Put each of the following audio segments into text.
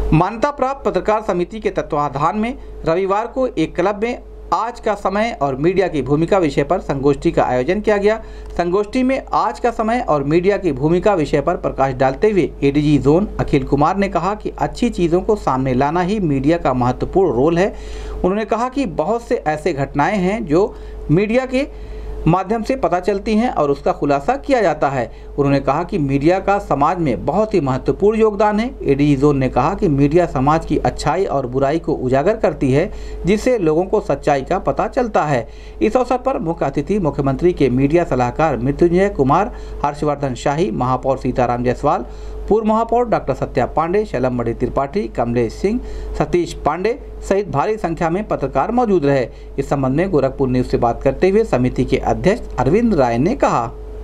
मान्यता प्राप्त पत्रकार समिति के तत्वाधान में रविवार को एक क्लब में आज का समय और मीडिया की भूमिका विषय पर संगोष्ठी का आयोजन किया गया। संगोष्ठी में आज का समय और मीडिया की भूमिका विषय पर प्रकाश डालते हुए एडीजी जोन अखिल कुमार ने कहा कि अच्छी चीज़ों को सामने लाना ही मीडिया का महत्वपूर्ण रोल है। उन्होंने कहा कि बहुत से ऐसे घटनाएं हैं जो मीडिया के माध्यम से पता चलती हैं और उसका खुलासा किया जाता है। उन्होंने कहा कि मीडिया का समाज में बहुत ही महत्वपूर्ण योगदान है। एडीजी जोन ने कहा कि मीडिया समाज की अच्छाई और बुराई को उजागर करती है, जिससे लोगों को सच्चाई का पता चलता है। इस अवसर पर मुख्य अतिथि मुख्यमंत्री के मीडिया सलाहकार मृत्युंजय कुमार, हर्षवर्धन शाही, महापौर सीताराम जायसवाल, पूर्व महापौर डॉक्टर सत्या पांडे, शलम मणि त्रिपाठी, कमलेश सिंह, सतीश पांडे सहित भारी संख्या में पत्रकार मौजूद रहे। इस संबंध में गोरखपुर न्यूज से बात करते हुए समिति के अध्यक्ष अरविंद राय ने कहा,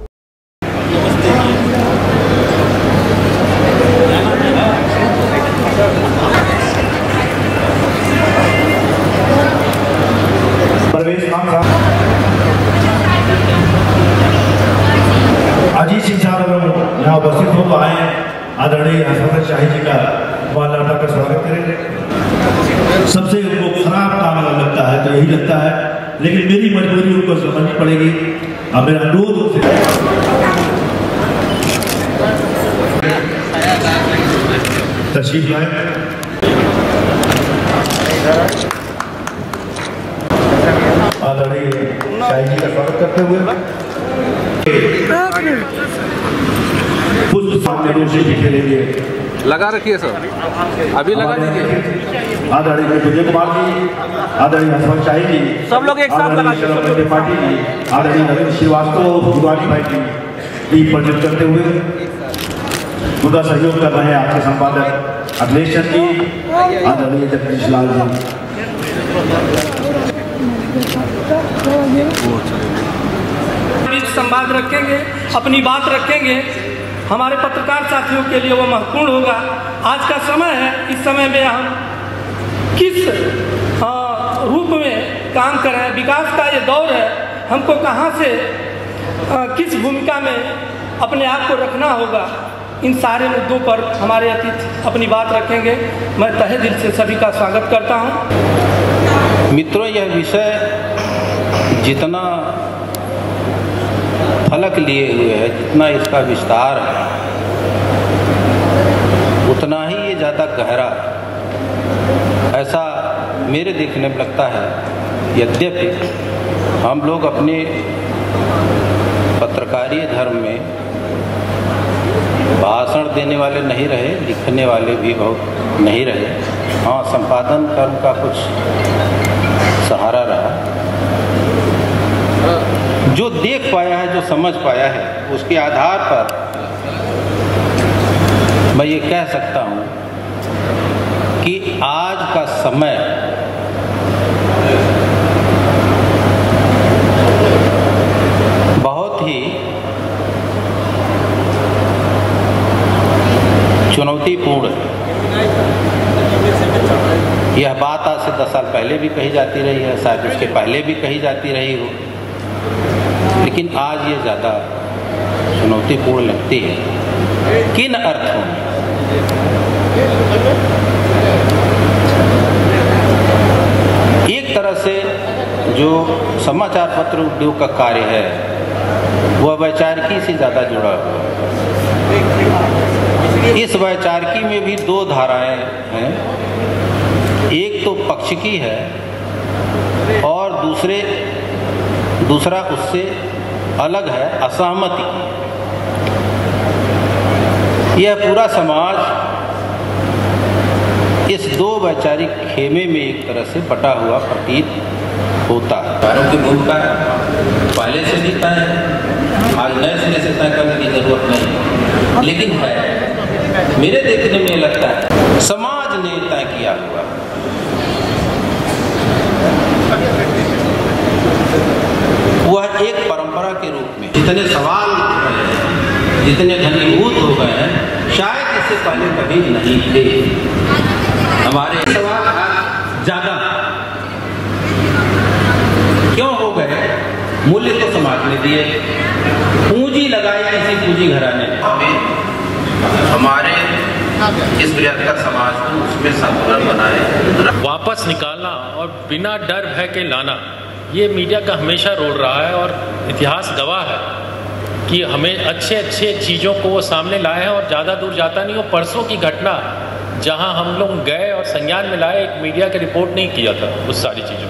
अजीत सिंह साहब यहाँ उपस्थित हो तो आए आदरणीय हर्षवर्धन शाही जी का माल्यार्पण का स्वागत करें। सबसे उनको खराब काम अगर लगता है तो यही लगता है, लेकिन मेरी मजबूरी उनको समझनी पड़ेगी। अब मेरा अनुरोध उनसे तशरीफ लाए। आदरणीय शाही जी का स्वागत करते हुए पुष्प सामने रोशनी दिखेंगे। लगा रखिए सर, अभी लगा दीजिए। आदरणीय विजय कुमार जी, आदरणीय हर्षवर्धन शाही जी, सब लोग एक साथ लगा दीजिए। पार्टी जी, आदरणीय नवीन श्रीवास्तव, गुरवानी भाई जी दीप प्रज्वलित करते हुए उनका सहयोग कर रहे हैं आपके संपादक अखिलेश जी, आदरणीय जगदीश लाल जी। संवाद रखेंगे, अपनी बात रखेंगे, हमारे पत्रकार साथियों के लिए वो महत्वपूर्ण होगा। आज का समय है, इस समय में हम किस रूप में काम कर रहे हैं, विकास का ये दौर है, हमको कहाँ से किस भूमिका में अपने आप को रखना होगा, इन सारे मुद्दों पर हमारे अतिथि अपनी बात रखेंगे। मैं तहे दिल से सभी का स्वागत करता हूँ। मित्रों, यह विषय जितना फलक लिए हुए है, जितना इसका विस्तार है, उतना ही ये ज़्यादा गहरा है, ऐसा मेरे देखने में लगता है। यद्यपि हम लोग अपने पत्रकारीय धर्म में भाषण देने वाले नहीं रहे, लिखने वाले भी बहुत नहीं रहे। हाँ, संपादन कर्म का कुछ सहारा रहा। जो देख पाया है, जो समझ पाया है, उसके आधार पर मैं ये कह सकता हूँ कि आज का समय बहुत ही चुनौतीपूर्ण है। यह बात आज से 10 साल पहले भी कही जाती रही है, शायद उसके पहले भी कही जाती रही हो, लेकिन आज ये ज़्यादा चुनौतीपूर्ण लगती है। किन अर्थों में? एक तरह से जो समाचार पत्र उद्योग का कार्य है वह वैचारिकी से ज़्यादा जुड़ा हुआ है। इस वैचारिकी में भी दो धाराएं हैं, एक तो पक्ष की है और दूसरा उससे अलग है, असहमति। यह पूरा समाज इस दो वैचारिक खेमे में एक तरह से बटा हुआ प्रतीत होता है। कारों की भूमिका पहले से भी तय है, आज नए सिरे से तय करने की जरूरत नहीं, लेकिन है मेरे देखने में लगता है समाज ने तय किया हुआ। वह एक परंपरा के रूप में जितने सवाल जितने घनीभूत हो गए हैं, शायद इससे पहले कभी नहीं थे। हमारे सवाल ज्यादा क्यों हो गए? मूल्य तो समाज ने दिए, पूंजी लगाई किसी पूंजी घराने में। हमारे इस बृहत्तर समाज को उसमें संतुलन बनाए, वापस निकालना और बिना डर भय के लाना, ये मीडिया का हमेशा रोल रहा है और इतिहास गवाह है कि हमें अच्छे चीज़ों को वो सामने लाए हैं और ज़्यादा दूर जाता नहीं। वो परसों की घटना जहां हम लोग गए और संज्ञान में लाए, एक मीडिया का रिपोर्ट नहीं किया था उस सारी चीज़ों,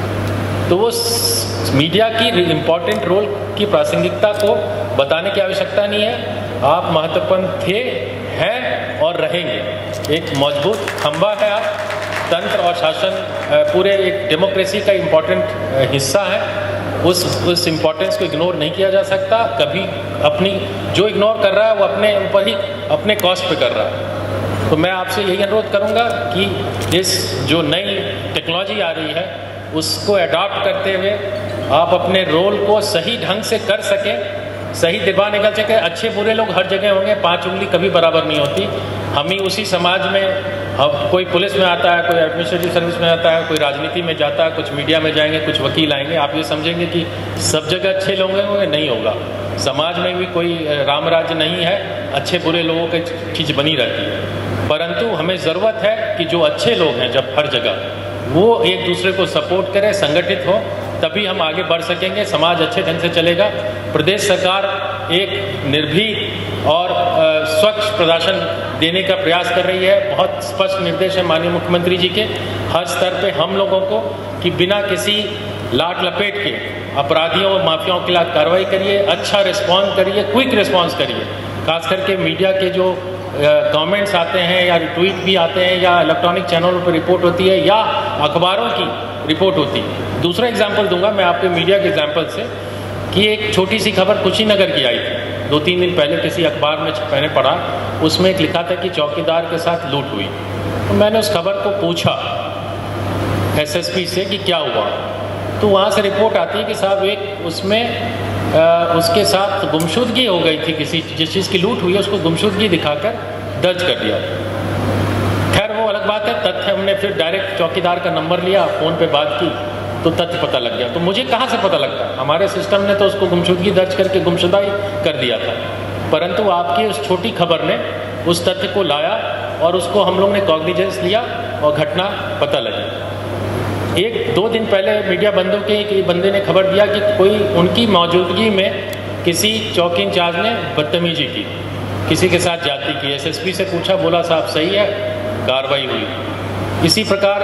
तो वो मीडिया की इम्पोर्टेंट रोल की प्रासंगिकता को बताने की आवश्यकता नहीं है। आप महत्वपूर्ण थे, हैं और रहेंगे। एक मजबूत खंभा है आप, तंत्र और शासन पूरे एक डेमोक्रेसी का इम्पोर्टेंट हिस्सा है। उस इम्पोर्टेंस को इग्नोर नहीं किया जा सकता कभी। अपनी जो इग्नोर कर रहा है वो अपने ऊपर ही, अपने कॉस्ट पे कर रहा है। तो मैं आपसे यही अनुरोध करूंगा कि इस जो नई टेक्नोलॉजी आ रही है उसको अडॉप्ट करते हुए आप अपने रोल को सही ढंग से कर सकें, सही दिखा निकल सके। अच्छे बुरे लोग हर जगह होंगे, 5 उंगली कभी बराबर नहीं होती। हम ही उसी समाज में, अब कोई पुलिस में आता है, कोई एडमिनिस्ट्रेटिव सर्विस में आता है, कोई राजनीति में जाता है, कुछ मीडिया में जाएंगे, कुछ वकील आएंगे। आप ये समझेंगे कि सब जगह अच्छे लोग होंगे, नहीं होगा। समाज में भी कोई राम राज्य नहीं है, अच्छे बुरे लोगों की चीज़ बनी रहती है। परंतु हमें ज़रूरत है कि जो अच्छे लोग हैं जब हर जगह, वो एक दूसरे को सपोर्ट करें, संगठित हो, तभी हम आगे बढ़ सकेंगे, समाज अच्छे ढंग से चलेगा। प्रदेश सरकार एक निर्भीक और स्वच्छ प्रशासन देने का प्रयास कर रही है। बहुत स्पष्ट निर्देश है माननीय मुख्यमंत्री जी के हर स्तर पे हम लोगों को कि बिना किसी लाट लपेट के अपराधियों और माफियाओं के खिलाफ कार्रवाई करिए, अच्छा रिस्पॉन्स करिए, क्विक रिस्पॉन्स करिए। खास करके मीडिया के जो कमेंट्स आते हैं या ट्वीट भी आते हैं या इलेक्ट्रॉनिक चैनलों पर रिपोर्ट होती है या अखबारों की रिपोर्ट होती है। दूसरा एग्जाम्पल दूंगा मैं आपके मीडिया के एग्जाम्पल से कि एक छोटी सी खबर कुशीनगर की आई थी 2-3 दिन पहले, किसी अखबार में मैंने पढ़ा, उसमें एक लिखा था कि चौकीदार के साथ लूट हुई। तो मैंने उस खबर को पूछा एसएसपी से कि क्या हुआ, तो वहाँ से रिपोर्ट आती है कि साहब एक उसमें उसके साथ गुमशुदगी हो गई थी, किसी जिस चीज़ की लूट हुई है उसको गुमशुदगी दिखाकर दर्ज कर दिया। खैर वो अलग बात है, तथ्य हमने फिर डायरेक्ट चौकीदार का नंबर लिया, फ़ोन पे बात की तो तथ्य पता लग गया। तो मुझे कहाँ से पता लगता, हमारे सिस्टम ने तो उसको गुमशुदगी दर्ज करके गुमशुदा ही कर दिया था, परंतु आपकी उस छोटी खबर ने उस तथ्य को लाया और उसको हम लोग ने कॉग्निजेंस लिया और घटना पता लगी। 1-2 दिन पहले मीडिया बंदों के एक बंदे ने खबर दिया कि कोई उनकी मौजूदगी में किसी चौकी इंचार्ज ने बदतमीजी की, किसी के साथ जाति की। एसएसपी से पूछा, बोला साहब सही है, कार्रवाई हुई। इसी प्रकार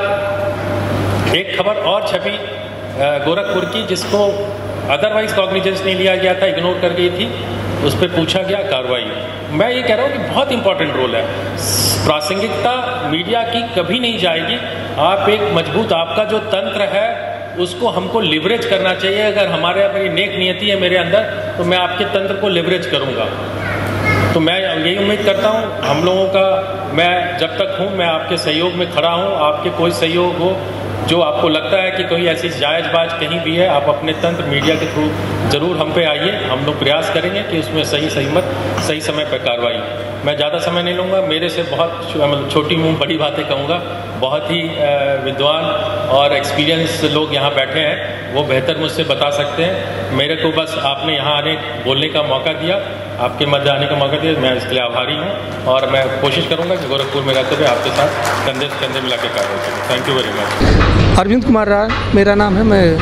एक खबर और छपी गोरखपुर की, जिसको अदरवाइज कॉग्निजेंस नहीं लिया गया था, इग्नोर कर गई थी, उस पर पूछा गया, कार्रवाई। मैं ये कह रहा हूँ कि बहुत इंपॉर्टेंट रोल है। प्रासंगिकता मीडिया की कभी नहीं जाएगी। आप एक मजबूत, आपका जो तंत्र है उसको हमको लिवरेज करना चाहिए। अगर हमारे मेरी नेक नियति है मेरे अंदर, तो मैं आपके तंत्र को लिवरेज करूँगा। तो मैं यही उम्मीद करता हूँ हम लोगों का, मैं जब तक हूँ मैं आपके सहयोग में खड़ा हूँ। आपके कोई सहयोग हो जो आपको लगता है कि कोई ऐसी जायज़बाज कहीं भी है, आप अपने तंत्र मीडिया के थ्रू ज़रूर हम पे आइए। हम लोग प्रयास करेंगे कि उसमें सही समय पर कार्रवाई। मैं ज़्यादा समय नहीं लूँगा, मेरे से बहुत छोटी मुँह बड़ी बातें कहूँगा। बहुत ही विद्वान और एक्सपीरियंस लोग यहाँ बैठे हैं, वो बेहतर मुझसे बता सकते हैं। मेरे को बस आपने यहाँ बोलने का मौका दिया, आपके मध्य आने का मौका दिया, मैं इसके लिए आभारी हूँ। और मैं कोशिश करूँगा कि गोरखपुर में रहते हुए आपके साथ कंधे से कंधे मिला के कार्य करूँ। Thank you very much. Arvind Kumar Rai मेरा नाम है,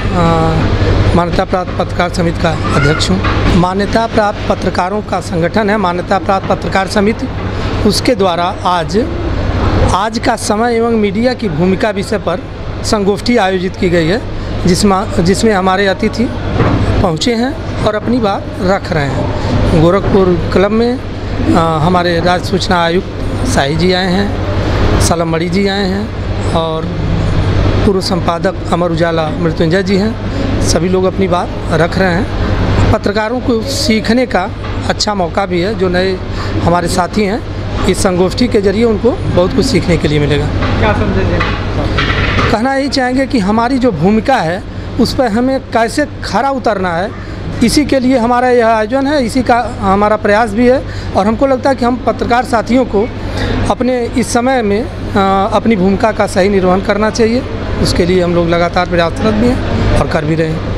मैं मान्यता प्राप्त पत्रकार समिति का अध्यक्ष हूँ। मान्यता प्राप्त पत्रकारों का संगठन है मान्यता प्राप्त पत्रकार समिति। उसके द्वारा आज का समय एवं मीडिया की भूमिका विषय पर संगोष्ठी आयोजित की गई है, जिसमें हमारे अतिथि पहुँचे हैं और अपनी बात रख रहे हैं। गोरखपुर क्लब में हमारे राज्य सूचना आयुक्त शाही जी आए हैं, सलमड़ी जी आए हैं और पूर्व संपादक अमर उजाला मृत्युंजय जी हैं। सभी लोग अपनी बात रख रहे हैं। पत्रकारों को सीखने का अच्छा मौका भी है। जो नए हमारे साथी हैं, इस संगोष्ठी के जरिए उनको बहुत कुछ सीखने के लिए मिलेगा। क्या समझेंगे? कहना यही चाहेंगे कि हमारी जो भूमिका है उस पर हमें कैसे खरा उतरना है, इसी के लिए हमारा यह आयोजन है, इसी का हमारा प्रयास भी है। और हमको लगता है कि हम पत्रकार साथियों को अपने इस समय में अपनी भूमिका का सही निर्वहन करना चाहिए। उसके लिए हम लोग लगातार प्रयासरत भी हैं और कर भी रहे हैं।